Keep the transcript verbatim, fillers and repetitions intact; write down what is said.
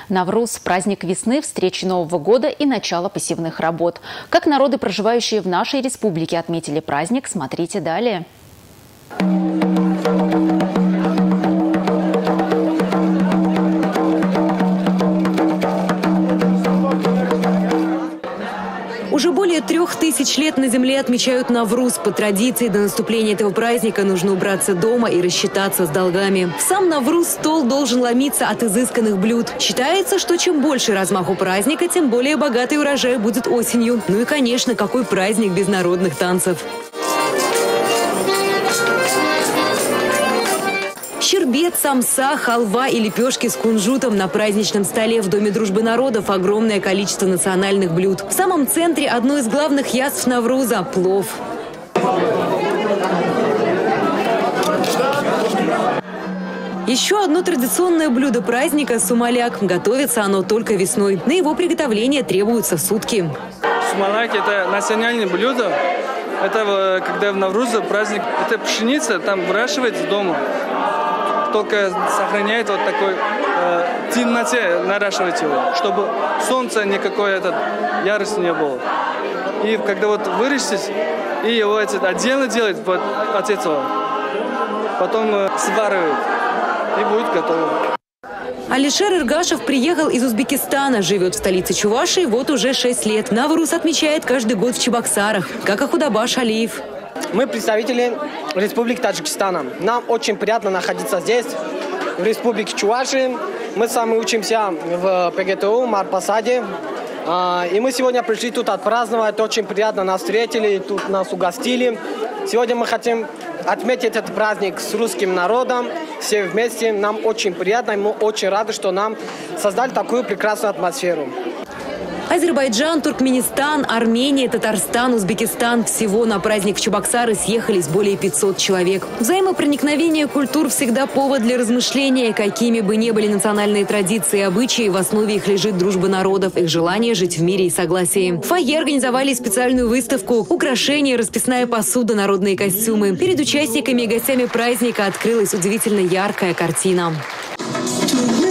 Навруз – праздник весны, встречи Нового года и начало посевных работ. Как народы, проживающие в нашей республике, отметили праздник, смотрите далее. Уже более трех тысяч лет на земле отмечают Навруз. По традиции, до наступления этого праздника нужно убраться дома и рассчитаться с долгами. В сам Навруз стол должен ломиться от изысканных блюд. Считается, что чем больше размаху праздника, тем более богатый урожай будет осенью. Ну и, конечно, какой праздник без народных танцев. Щербет, самса, халва и лепешки с кунжутом. На праздничном столе в Доме дружбы народов огромное количество национальных блюд. В самом центре одно из главных яств Навруза – плов. Еще одно традиционное блюдо праздника – сумаляк. Готовится оно только весной. На его приготовление требуются сутки. Сумаляк – это национальное блюдо. Это когда в Наврузе праздник. Это пшеница, там выращивается дома. Только сохраняет вот такой э, темноте, наращивать его, чтобы солнца никакой этот ярость не было. И когда вот вырастет, и его этот, отдельно делает вот, от этого, потом э, сваривает, и будет готово. Алишер Иргашев приехал из Узбекистана, живет в столице Чувашии вот уже шесть лет. Навруз отмечает каждый год в Чебоксарах, как и Худабаш Алиев. Мы представители Республики Таджикистана. Нам очень приятно находиться здесь, в Республике Чувашии. Мы сами учимся в ПГТУ, Марпасаде. И мы сегодня пришли тут отпраздновать. Очень приятно нас встретили, тут нас угостили. Сегодня мы хотим отметить этот праздник с русским народом. Все вместе. Нам очень приятно, и мы очень рады, что нам создали такую прекрасную атмосферу. Азербайджан, Туркменистан, Армения, Татарстан, Узбекистан. Всего на праздник в Чебоксары съехались более пятисот человек. Взаимопроникновение культур всегда повод для размышления. Какими бы ни были национальные традиции и обычаи, в основе их лежит дружба народов, их желание жить в мире и согласии. В фойе организовали специальную выставку. Украшения, расписная посуда, народные костюмы. Перед участниками и гостями праздника открылась удивительно яркая картина.